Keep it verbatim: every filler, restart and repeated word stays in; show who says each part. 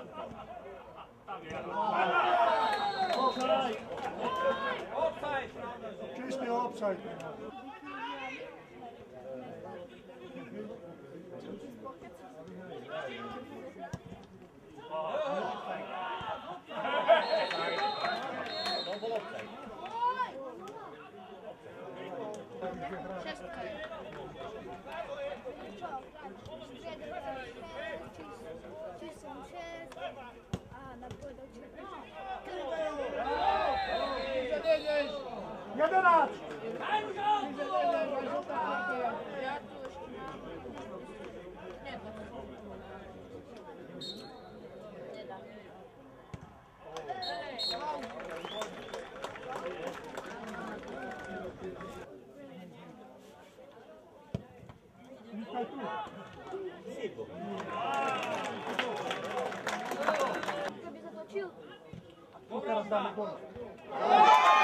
Speaker 1: Čisti offside.
Speaker 2: Šestka je. Čisto šest. A na području.
Speaker 1: Jedenac!
Speaker 2: Ja tu još ne znam. Ne da.
Speaker 1: Nika je tu.
Speaker 2: Ko bi zatočio?
Speaker 1: Kuka razdane gol.